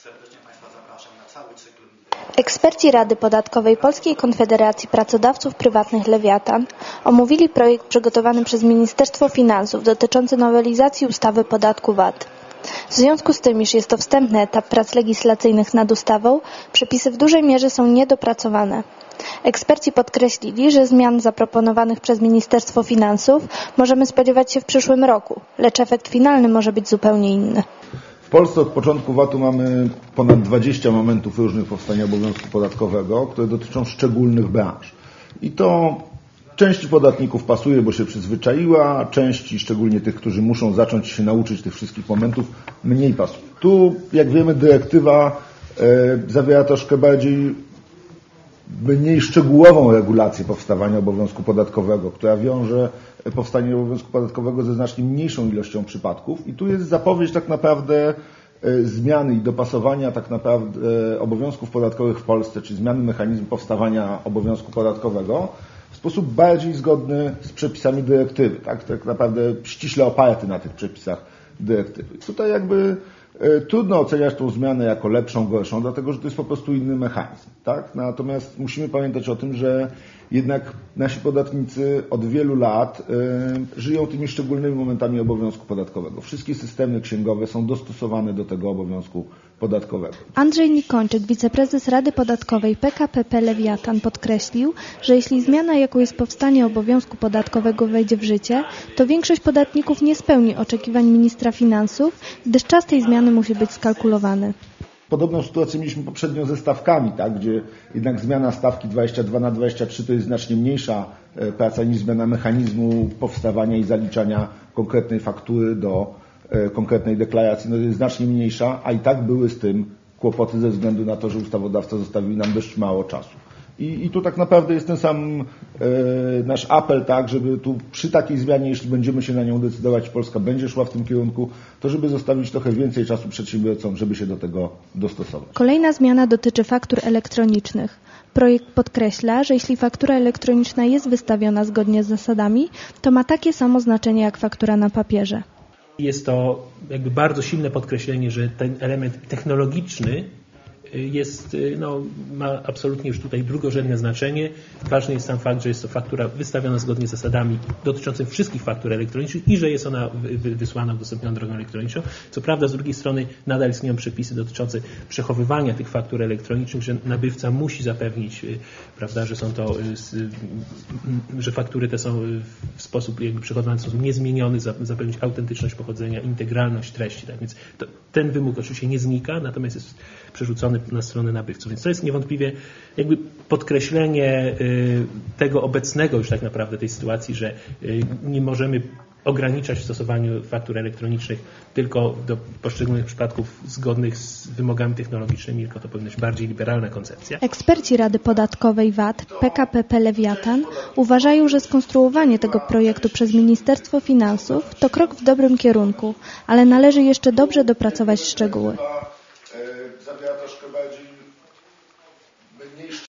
Serdecznie Państwa zapraszam na cały cykl. Eksperci Rady Podatkowej Polskiej Konfederacji Pracodawców Prywatnych Lewiatan omówili projekt przygotowany przez Ministerstwo Finansów dotyczący nowelizacji ustawy o podatku VAT. W związku z tym, iż jest to wstępny etap prac legislacyjnych nad ustawą, przepisy w dużej mierze są niedopracowane. Eksperci podkreślili, że zmian zaproponowanych przez Ministerstwo Finansów możemy spodziewać się w przyszłym roku, lecz efekt finalny może być zupełnie inny. W Polsce od początku VAT-u mamy ponad 20 momentów różnych powstania obowiązku podatkowego, które dotyczą szczególnych branż. I to części podatników pasuje, bo się przyzwyczaiła, części, szczególnie tych, którzy muszą zacząć się nauczyć tych wszystkich momentów, mniej pasuje. Tu, jak wiemy, dyrektywa zawiera troszkę mniej szczegółową regulację powstawania obowiązku podatkowego, która wiąże powstanie obowiązku podatkowego ze znacznie mniejszą ilością przypadków. I tu jest zapowiedź tak naprawdę zmiany i dopasowania tak naprawdę obowiązków podatkowych w Polsce, czy zmiany mechanizmu powstawania obowiązku podatkowego w sposób bardziej zgodny z przepisami dyrektywy, tak naprawdę ściśle oparty na tych przepisach dyrektywy. Tutaj jakby trudno oceniać tą zmianę jako lepszą, gorszą, dlatego że to jest po prostu inny mechanizm. Tak? Natomiast musimy pamiętać o tym, że jednak nasi podatnicy od wielu lat żyją tymi szczególnymi momentami obowiązku podatkowego. Wszystkie systemy księgowe są dostosowane do tego obowiązku podatkowego. Andrzej Nikończyk, wiceprezes Rady Podatkowej PKP Lewiatan, podkreślił, że jeśli zmiana, jaką jest powstanie obowiązku podatkowego, wejdzie w życie, to większość podatników nie spełni oczekiwań ministra finansów, gdyż czas tej zmiany musi być skalkulowany. Podobną sytuację mieliśmy poprzednio ze stawkami, tak, gdzie jednak zmiana stawki 22 na 23 to jest znacznie mniejsza praca niż zmiana mechanizmu powstawania i zaliczania konkretnej faktury do konkretnej deklaracji. No jest znacznie mniejsza, a i tak były z tym kłopoty ze względu na to, że ustawodawca zostawił nam dość mało czasu. I tu tak naprawdę jest ten sam nasz apel, tak, żeby tu przy takiej zmianie, jeśli będziemy się na nią decydować, Polska będzie szła w tym kierunku, to żeby zostawić trochę więcej czasu przedsiębiorcom, żeby się do tego dostosować. Kolejna zmiana dotyczy faktur elektronicznych. Projekt podkreśla, że jeśli faktura elektroniczna jest wystawiona zgodnie z zasadami, to ma takie samo znaczenie jak faktura na papierze. Jest to jakby bardzo silne podkreślenie, że ten element technologiczny ma absolutnie już tutaj drugorzędne znaczenie. Ważny jest sam fakt, że jest to faktura wystawiona zgodnie z zasadami dotyczącymi wszystkich faktur elektronicznych i że jest ona wysłana, udostępniona drogą elektroniczną. Co prawda, z drugiej strony nadal istnieją przepisy dotyczące przechowywania tych faktur elektronicznych, że nabywca musi zapewnić, prawda, że są to, że faktury te są w sposób jakby przechowywane w sposób niezmieniony, zapewnić autentyczność pochodzenia, integralność treści. Tak więc ten wymóg oczywiście nie znika, natomiast jest przerzucony na stronę nabywców. Więc to jest niewątpliwie jakby podkreślenie tego obecnego już tak naprawdę tej sytuacji, że nie możemy ograniczać w stosowaniu faktur elektronicznych tylko do poszczególnych przypadków zgodnych z wymogami technologicznymi, tylko to powinna być bardziej liberalna koncepcja. Eksperci Rady Podatkowej VAT PKP Lewiatan uważają, że skonstruowanie tego projektu przez Ministerstwo Finansów to krok w dobrym kierunku, ale należy jeszcze dobrze dopracować szczegóły.